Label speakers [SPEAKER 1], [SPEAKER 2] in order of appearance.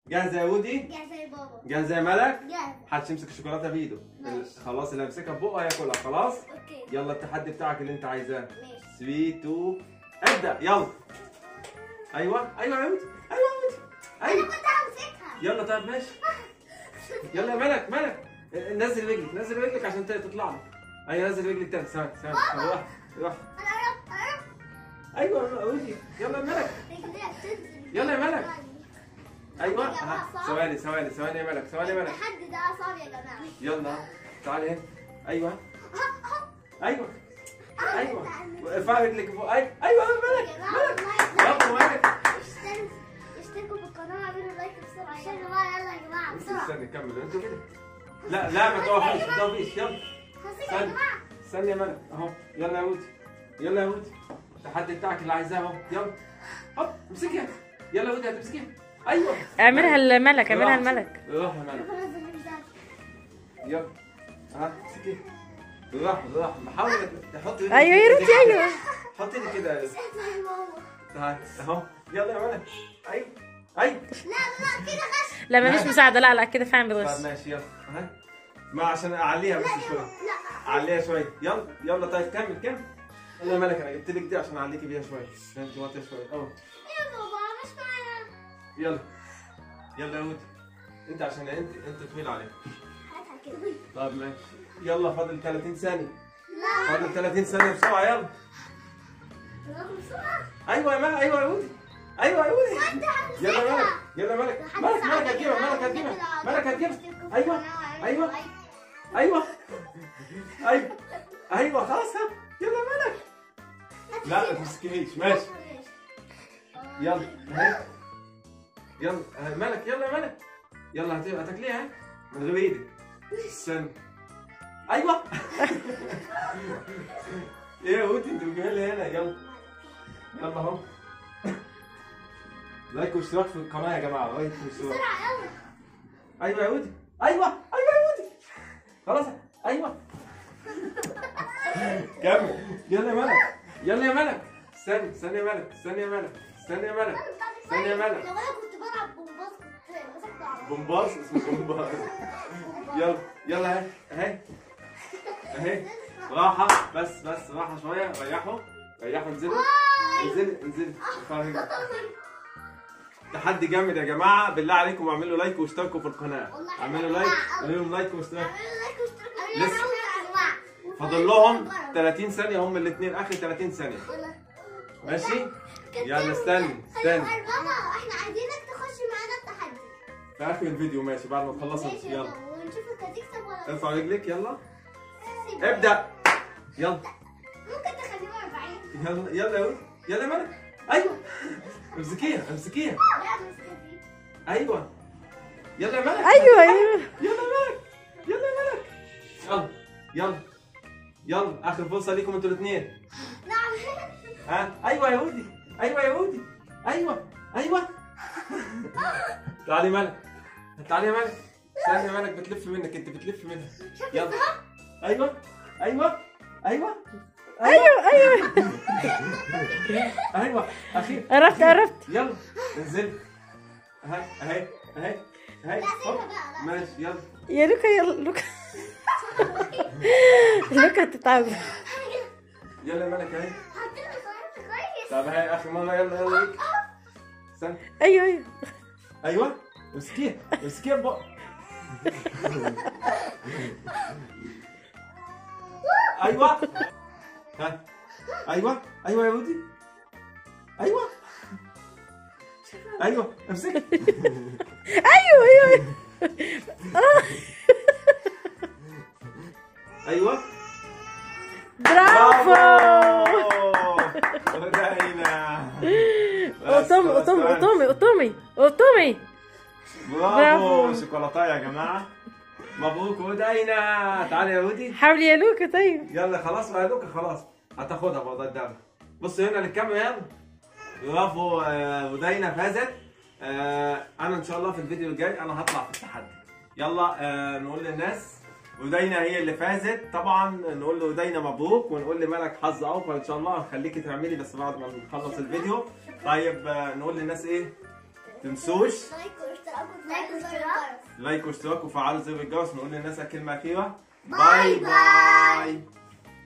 [SPEAKER 1] جاهزه يا ودي؟
[SPEAKER 2] جاهزة يا بابا.
[SPEAKER 1] جاهزه يا ملك؟
[SPEAKER 2] جاهزة.
[SPEAKER 1] محدش يمسك الشوكولاته بايده.
[SPEAKER 2] ماشي.
[SPEAKER 1] خلاص اللي يمسكها ببقها ياكلها خلاص؟
[SPEAKER 2] اوكي.
[SPEAKER 1] يلا التحدي بتاعك اللي انت عايزاه.
[SPEAKER 2] ماشي.
[SPEAKER 1] 3 2 ابدا يلا. ايوه ايوه يا ودي ايوه يا ودي
[SPEAKER 2] انا
[SPEAKER 1] ايوه.
[SPEAKER 2] كنت همسكها.
[SPEAKER 1] يلا طيب ماشي. يلا يا ملك ملك نزل رجلك نزل رجلك عشان تطلع لك. ايوه نزل رجلك تاني ثواني ثواني روح روح.
[SPEAKER 2] انا قربت.
[SPEAKER 1] ايوه يا ودي يلا يا ملك.
[SPEAKER 2] رجلي هتنزل.
[SPEAKER 1] يلا يا ملك. ايوه
[SPEAKER 2] يا جماعة صعب.
[SPEAKER 1] ثواني ثواني ثواني يا ملك ثواني يا ملك.
[SPEAKER 2] التحدي ده صعب يا جماعة.
[SPEAKER 1] يلا تعالي هنا. ايوه ايوه ايوه ارفع رجلك فوق. ايوه يا ملك
[SPEAKER 2] يا جماعة
[SPEAKER 1] ملك
[SPEAKER 2] والله
[SPEAKER 1] يلا ملك.
[SPEAKER 2] اشتركوا في القناة واعملوا لايك بسرعة عشان يا جماعة. يلا يا جماعة بسرعة.
[SPEAKER 1] استنى كمل انتوا كده. لا لا ما توقفيش ما توقفيش يلا.
[SPEAKER 2] همسكها يا جماعة.
[SPEAKER 1] استنى يا ملك اهو. يلا يا ودي يلا يا ودي التحدي بتاعك اللي عايزاه اهو. يلا هوب امسكيها. يلا يا ودي هتمسكيها. ايوه
[SPEAKER 3] اعملها الملك اعملها الملك.
[SPEAKER 1] روح يا ملك.
[SPEAKER 2] خلاص انا مش داخل.
[SPEAKER 1] يلا ها امسكيها. راح حاول تحط ايدك.
[SPEAKER 3] ايوه يا روتي ايوه.
[SPEAKER 1] حط ايدك كده يا
[SPEAKER 2] اسمع يا ماما.
[SPEAKER 1] تعال اهو. يلا يا ملك. ايوه ايوه.
[SPEAKER 2] لا كده غش.
[SPEAKER 3] لا مفيش مساعده، لا لا كده فعلا
[SPEAKER 1] طب
[SPEAKER 3] بتغش.
[SPEAKER 1] ماشي يلا ها. ما عشان اعليها بس شويه.
[SPEAKER 2] لا.
[SPEAKER 1] عليها شويه. يلا يلا طيب كمل كمل. يلا يا ملك انا جبت لك دي عشان اعليكي بيها شويه. انت واطيه شويه اهو.
[SPEAKER 2] يا بابا مش معايا.
[SPEAKER 1] يلا يلا يا ودي. انت عشان انت طويل عليك.
[SPEAKER 2] هاتها كده.
[SPEAKER 1] طب ماشي. يلا فاضل 30 ثانيه.
[SPEAKER 2] لا.
[SPEAKER 1] فاضل 30 ثانيه بسرعه يلا.
[SPEAKER 2] يلا بسرعة.
[SPEAKER 1] ايوه يا ملك ايوه يا ودي ايوه يا ودي.
[SPEAKER 2] وانت همسكها.
[SPEAKER 1] يلا يا ملك يلا ملك ملك هتجيبها ملك هتجيبها ملك هتجيبها. ايوه ايوه ايوه ايوه ايوه خلاص ها. يلا يا ملك. لا ما تمسكينيش ماشي. يلا اهي. يلا ملك يلا يا ملك. يلا هتاكليها اهي من غير ايدك. استنى. ايوه. ايه يا ودي انت بتجيبها لي هنا. يلا يلا اهو. لايك واشتراك في القناه يا جماعه. لايك واشتراك.
[SPEAKER 2] بسرعة يلا.
[SPEAKER 1] ايوه يا ودي ايوه ايوه يا ودي. خلاص ايوه. كمل. يلا يا ملك يلا يا ملك. استنى يا ملك استنى يا ملك استنى يا ملك استنى يا ملك.
[SPEAKER 2] لو انا كنت بلعب بومباز كنت مسكته على طول.
[SPEAKER 1] بومباز اسمه بومباز. يلا يلا اهي اهي اهي. راحة بس راحة شوية. ريحوا انزلوا انزلوا اتفرجوا. تحدي جامد يا جماعة. بالله عليكم اعملوا لايك واشتركوا في القناة. اعملوا لايك اعملوا لهم لايك واشتراك.
[SPEAKER 2] اعملوا لايك واشتركوا.
[SPEAKER 1] لسه.
[SPEAKER 2] يا جماعة.
[SPEAKER 1] فاضل لهم 30 ثانية هم الاثنين اخر 30 ثانية. ماشي؟ يلا استنى
[SPEAKER 2] بابا احنا عايزينك تخش معانا التحدي.
[SPEAKER 1] في اخر الفيديو ماشي بعد ما تخلصوا.
[SPEAKER 2] ماشي يا
[SPEAKER 1] يلا
[SPEAKER 2] بابا ونشوفك هتكسب ولا
[SPEAKER 1] ارفع رجلك يلا.
[SPEAKER 2] سيب.
[SPEAKER 1] ابدأ. يلا
[SPEAKER 2] ممكن تخليه 40.
[SPEAKER 1] يلا يا ولد يلا يا ملك. ايوه امسكيها امسكيها.
[SPEAKER 2] لا مستفيد.
[SPEAKER 1] ايوه يلا يا ملك.
[SPEAKER 3] ايوه
[SPEAKER 1] يلا يا ملك يلا يا ملك. يلا يلا يلا اخر فرصة ليكم انتوا الاثنين.
[SPEAKER 2] نعم.
[SPEAKER 1] ها ايوه يا ودي ايوه يا ودي ايوه ايوه. تعالي ملك تعالي يا ملك. استني يا ملك بتلف منك انت بتلف منها. يلا ايوه ايوه ايوه
[SPEAKER 3] ايوه
[SPEAKER 1] ايوه اخير.
[SPEAKER 3] قربت.
[SPEAKER 1] يلا انزل. اهي اهي اهي اهي.
[SPEAKER 2] لا سيبها بقى. لا.
[SPEAKER 1] ماشي يلا.
[SPEAKER 3] يا لوكا يلا لوكا. لوكا هتتعب.
[SPEAKER 1] يلا يا ملك اهي.
[SPEAKER 2] حطينا صورت كويس.
[SPEAKER 1] طب اهي اخر مرة يلا يلا. استنى.
[SPEAKER 3] ايوه
[SPEAKER 1] ايوه امسكيها امسكيها ببق. ايوه ها ايوه ايوه يا ودي ايوه ايوه امسكي.
[SPEAKER 3] ايوه
[SPEAKER 1] ايوه
[SPEAKER 3] برافو.
[SPEAKER 1] بدأنا.
[SPEAKER 3] قطومي.
[SPEAKER 1] برافو شوكولاتة يا جماعة. مبروك ودينا. تعالي يا ودي.
[SPEAKER 3] حاولي يا لوكا. طيب
[SPEAKER 1] يلا خلاص بقى يا لوكا خلاص هتاخدها برضه قدامك. بص هنا للكاميرا يلا. برافو ودينا فازت. انا ان شاء الله في الفيديو الجاي انا هطلع في التحدي. يلا نقول للناس ودينا هي اللي فازت. طبعا نقول له ودينا مبروك ونقول لملك حظ اوفر ان شاء الله. هنخليكي تعملي بس بعد ما نخلص الفيديو. طيب نقول للناس ايه؟ تنسوش
[SPEAKER 2] لايك واشتراك
[SPEAKER 1] لايك واشتراك وفعلوا زر الجرس، نقول للناس الكلمه الاخيره.
[SPEAKER 2] باي باي.